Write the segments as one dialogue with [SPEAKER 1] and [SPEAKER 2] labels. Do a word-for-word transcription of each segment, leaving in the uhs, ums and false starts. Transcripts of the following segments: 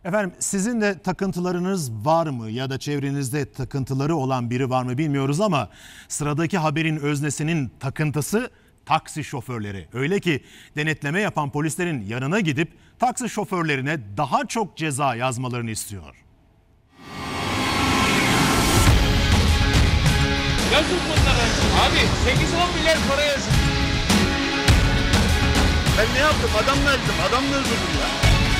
[SPEAKER 1] Efendim sizin de takıntılarınız var mı ya da çevrenizde takıntıları olan biri var mı bilmiyoruz ama sıradaki haberin öznesinin takıntısı taksi şoförleri. Öyle ki denetleme yapan polislerin yanına gidip taksi şoförlerine daha çok ceza yazmalarını istiyor.
[SPEAKER 2] Yazın bunlara. Abi sekiz on milyar para yazın.
[SPEAKER 3] Ben ne yaptım? Adamla ettim. Adamla öldürdüm ya.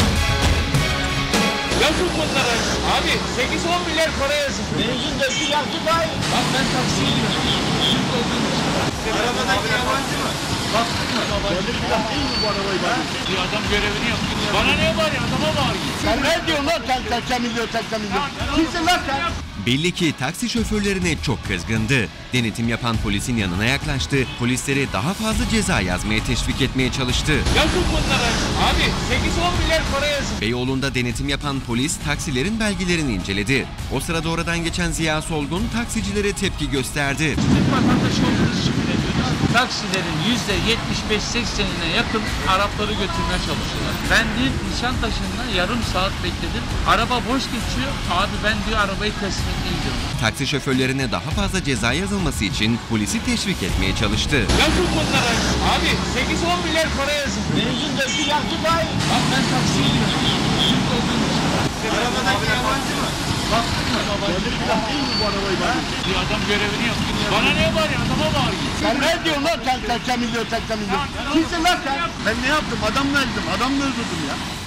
[SPEAKER 2] Yazın bunlara. Abi sekiz on milyar para yazın.
[SPEAKER 3] Benzin döktü yaktı daha iyi.
[SPEAKER 2] Bak ben taksiye gidiyorum. Türk olduğum için.
[SPEAKER 3] Arabadaki yabancı mı?
[SPEAKER 2] Baktın mı?
[SPEAKER 3] Gördün mü? Değil mi bu arabayı ben?
[SPEAKER 2] Bir adam görevini yaptı. Bana ne bağırıyor? Adama bağırıyor.
[SPEAKER 3] Sen ne diyorsun lan? Sen seksen milyon seksen milyon. Kimsin lan sen?
[SPEAKER 4] Belli ki taksi şoförlerine çok kızgındı. Denetim yapan polisin yanına yaklaştı, polisleri daha fazla ceza yazmaya teşvik etmeye çalıştı.
[SPEAKER 2] Yazın bunlara. Abi sekiz on milyar para yazın.
[SPEAKER 4] Beyoğlu'nda denetim yapan polis taksilerin belgelerini inceledi. O sırada oradan geçen Ziya Solgun taksicilere tepki gösterdi.
[SPEAKER 2] Türk vatandaşı olduğunuz için bile diyoruz. Taksilerin yüzde yetmiş beş seksenine yakın Arapları götürmeye çalışıyorlar. Ben dün Nişantaşı'nda yarım saat bekledim. Araba boş geçiyor. Abi ben diyor arabayı teslim etmeye gidiyorum.
[SPEAKER 4] Taksi şoförlerine daha fazla ceza yazılması için polisi teşvik etmeye çalıştı.
[SPEAKER 2] Yazın bunlara. Abi sekiz on milyar para yazın.
[SPEAKER 3] Benzin döktü yaktı daha iyi.
[SPEAKER 2] Bak ben taksiye gidiyorum. Türk olduğum için.
[SPEAKER 3] Arabadaki yabancı mı?
[SPEAKER 2] Baktın mı?
[SPEAKER 3] Gördün mü? Değil mi bu arabayı ben?
[SPEAKER 2] Bir adam görevini yaptı. Bana ne bağırıyor? Adama bağırıyor.
[SPEAKER 3] Sen ne diyorsun lan? Sen seksen milyon seksen milyon. Kimsin lan sen? Ben ne yaptım? Adamla ettim. Adamla öldürdüm ya.